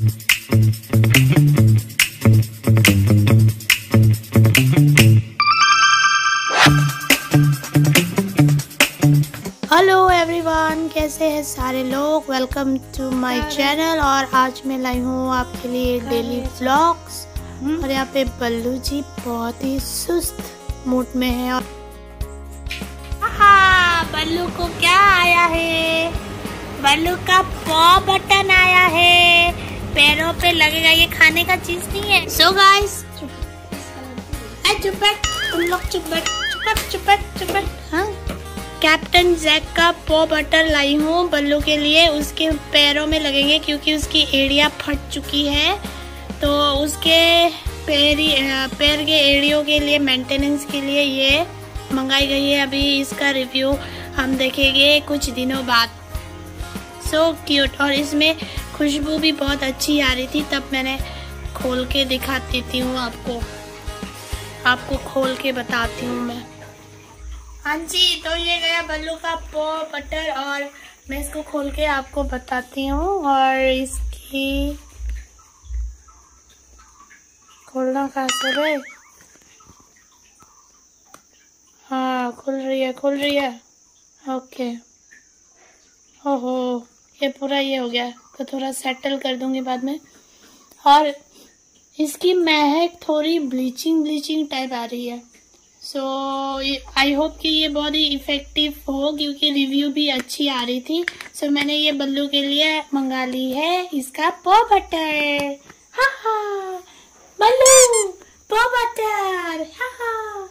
Hello everyone, कैसे हैं सारे लोग। Welcome to my channel. और आज मैं लाई हूँ आपके लिए डेली व्लॉग्स। और यहाँ पे बल्लू जी बहुत ही सुस्त मूड में है। और बल्लू को क्या आया है? बल्लू का पॉ बटन आया है। पैरों पे लगेगा, ये खाने का चीज नहीं है। सो गाइस, चुप तुम लोग, चुप। हाँ, कैप्टन जैक का पॉ बटर लाई हूँ बल्लू के लिए। उसके पैरों में लगेंगे क्योंकि उसकी एड़ियाँ फट चुकी है। तो उसके पैर के एड़ियों के लिए मेंटेनेंस के लिए ये मंगाई गई है। अभी इसका रिव्यू हम देखेंगे कुछ दिनों बाद। So cute. और इसमें खुशबू भी बहुत अच्छी आ रही थी, तब मैंने खोल के दिखाती थी हूँ आपको खोल के बताती हूँ मैं। हाँ जी, तो ये गया बल्लू का पॉ बटर और मैं इसको खोल के आपको बताती हूँ। और इसकी खोलना कहाँ से है? हाँ, खुल रही है। ओके। ओहो, ये पूरा ये हो गया, तो थोड़ा सेटल कर दूंगी बाद में। और इसकी महक थोड़ी ब्लीचिंग टाइप आ रही है। सो आई होप कि ये बहुत ही इफेक्टिव हो, क्योंकि रिव्यू भी अच्छी आ रही थी। सो मैंने ये बल्लू के लिए मंगा ली है इसका पॉ बटर। हाँ, बल्लू पॉ बटर। हाँ।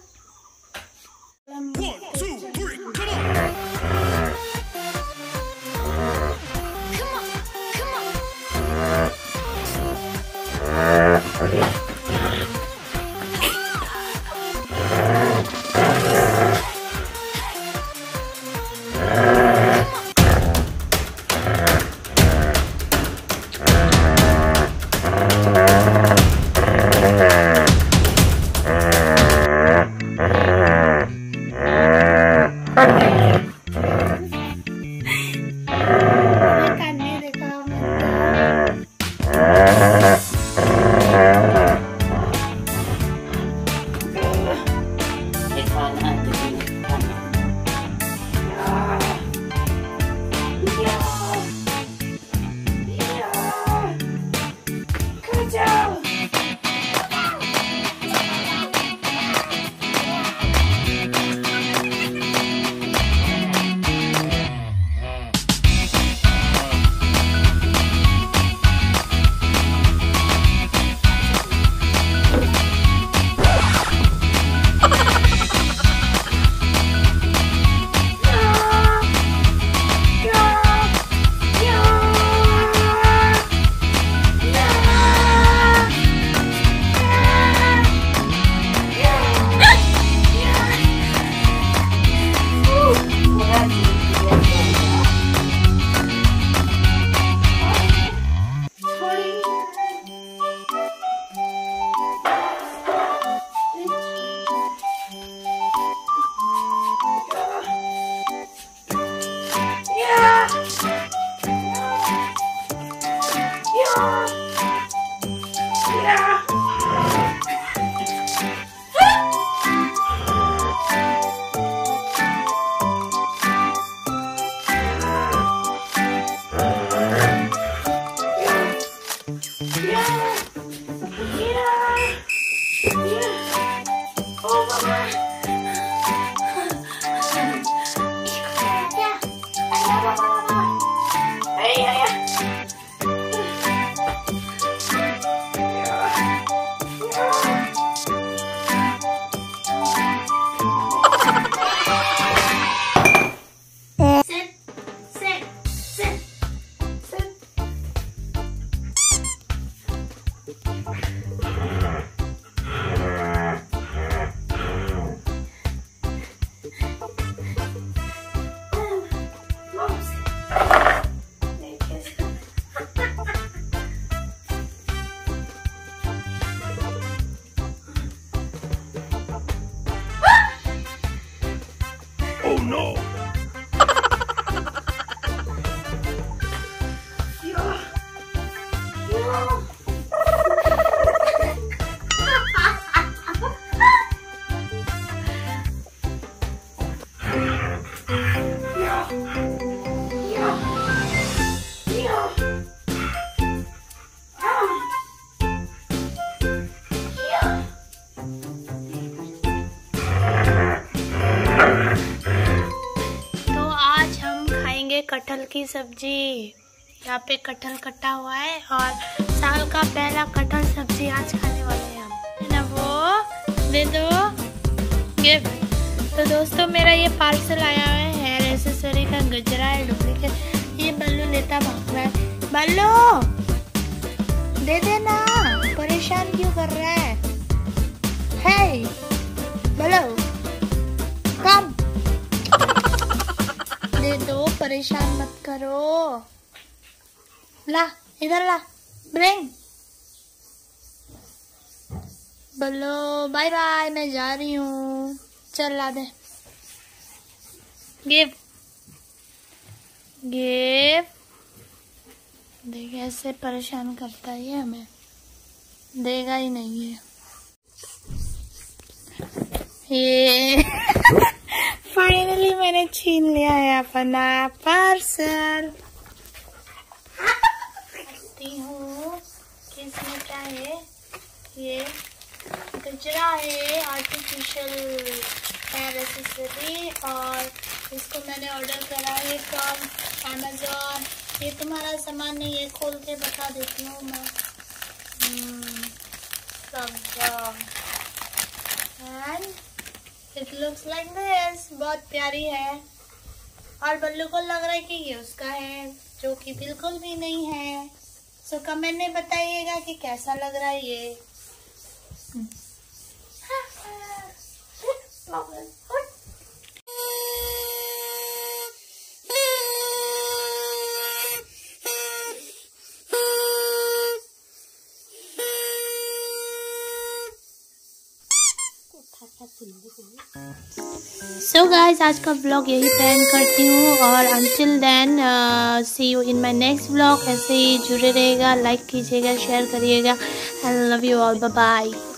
बनाएंगे कटहल की सब्जी। यहाँ पे कटहल कटा हुआ है और साल का पहला कटहल सब्जी आज खाने वाले हैं हम, है ना। वो दे दो गिफ्ट। तो दोस्तों मेरा ये पार्सल आया हुआ है हेयर एक्सेसरी का, गजरा है डुप्लीकेट। ये बल्लू लेता भाग रहा है। बल्लू दे देना, परेशान क्यों कर रहा है? हे बल्लू कम दे दो, परेशान मत करो। ला इधर ला, ब्रिंग। बोलो बाय बाय, मैं जा रही हूँ, चल ला दे। Give give. देख ऐसे परेशान करता है ये, हमें देगा ही नहीं है ये। फाइनली मैंने छीन लिया है अपना पार्सल। देखती हूँ कि इसमें क्या है। ये गजरा है, आर्टिफिशियल हेयर एक्सेसरी, और इसको मैंने ऑर्डर करा है फ्रॉम अमेज़न। ये तुम्हारा सामान नहीं है, खोल के बता देती हूँ मैं। And it looks like this, बहुत प्यारी है। और बल्लू को लग रहा है कि ये उसका है, जो कि बिल्कुल भी नहीं है। सो कमेंट में बताइएगा कि कैसा लग रहा है ये। सो गाइज आज का व्लॉग यही एंड करती हूँ, और until then see you in my next vlog. ऐसे ही जुड़े रहेगा, लाइक कीजिएगा, शेयर करिएगा। I love you all, bye bye.